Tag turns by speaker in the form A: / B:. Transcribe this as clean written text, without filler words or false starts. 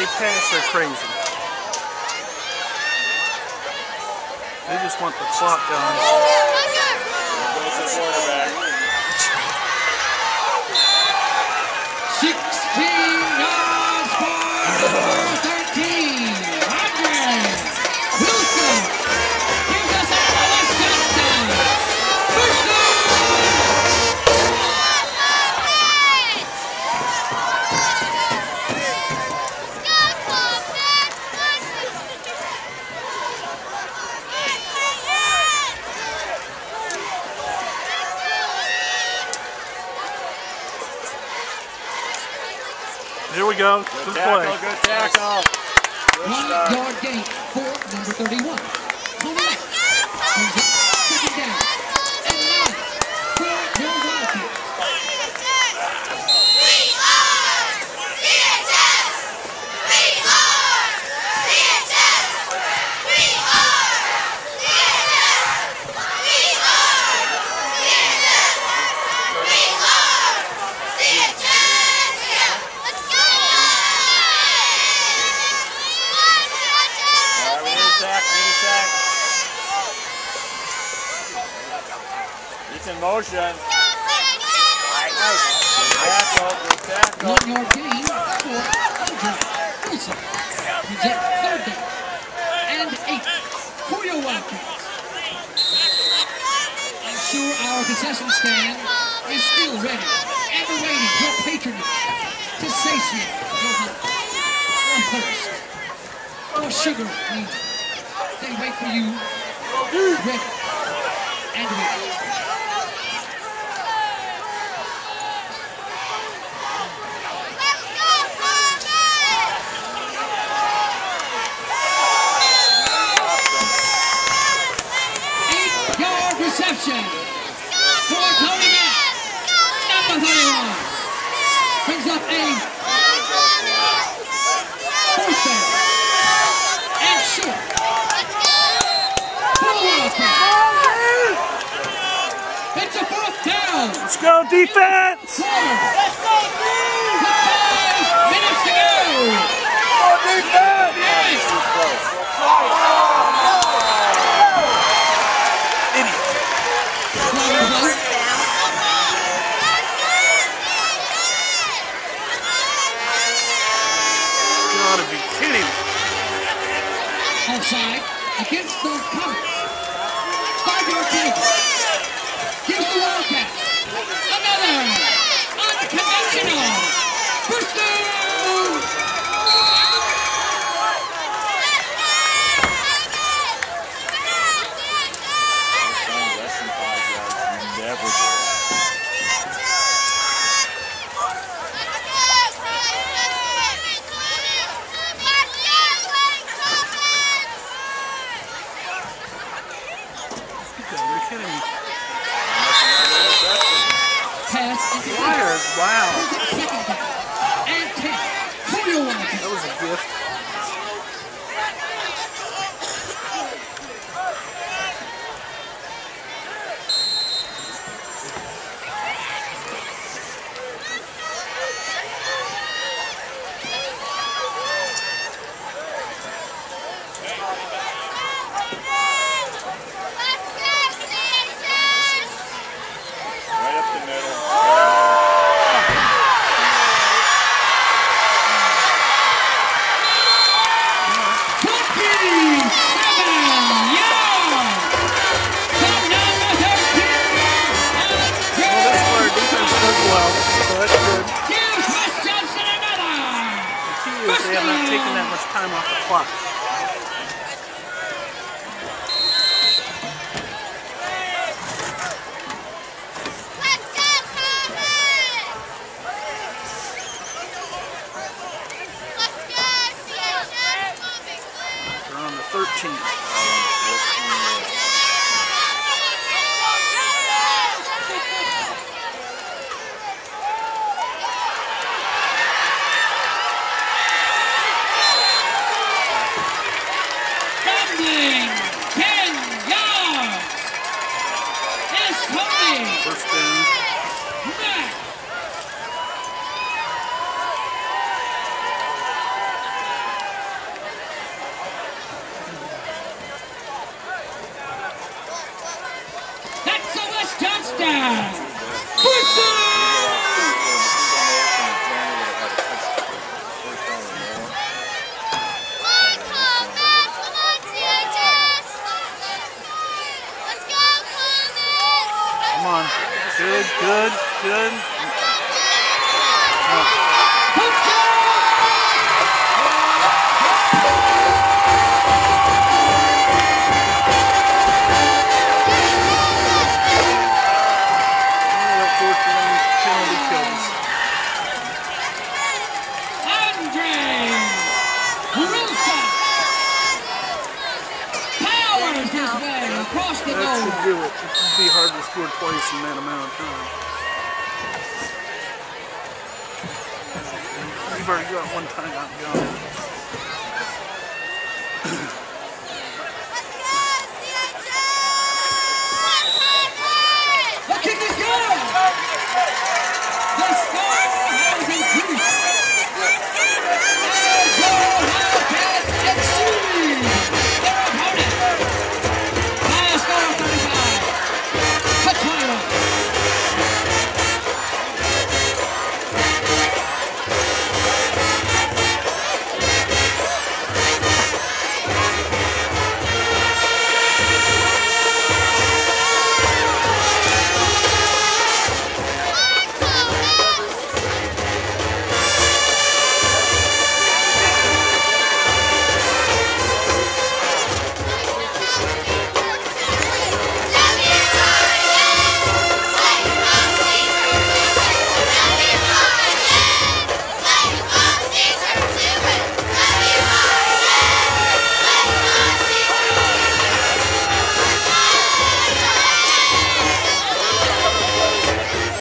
A: They pass are crazy. They just want the clock going.
B: Goes the quarterback.
C: 16 yards for 13. Wilson gives us out of West Johnston. First
A: Here we go.
B: Good
A: Good
B: tackle,
A: play.
B: good tackle. Good
C: 1
B: start.
C: yard gain for number 31. Comet brings up second down and 9 for your Wildcats.
B: He's in motion. Nice. Good tackle, good tackle.
C: 1 yard gain for Landen Leiser. Brings up third down and 8 for your Wildcats. I'm sure our concession stand is still ready and awaiting your patronage to satiate your hunger or thirst or sugar need. They wait for you ready and waiting. Reception for Comet, number 31, brings up a fourth down and short for the Wildcats. It's a fourth down.
A: Let's go, defense!
C: Let's go, with 5 minutes to go.
B: Go defense!
C: Yes.
A: Gotta be kidding me.
C: Offside against the Comets. 5 yard gain. Gives the Wildcats another unconventional first down.
B: Less than 5 yards. Never do.
A: You're kidding me.
C: Pass into
A: Flyers, wow.
C: second down and 10 for your Wildcats.
A: That was a gift.
B: Right up the middle.
A: Well, so that's good.
C: Here's West Johnston another.
A: The key is they have not taken that much time off the clock. They're on the 13. First down.
C: down. First down.
A: Come on. Good, good, good.
C: Across the
A: That
C: goal.
A: should do it. It would be hard to score twice in that amount of time. You've already got one time out gone.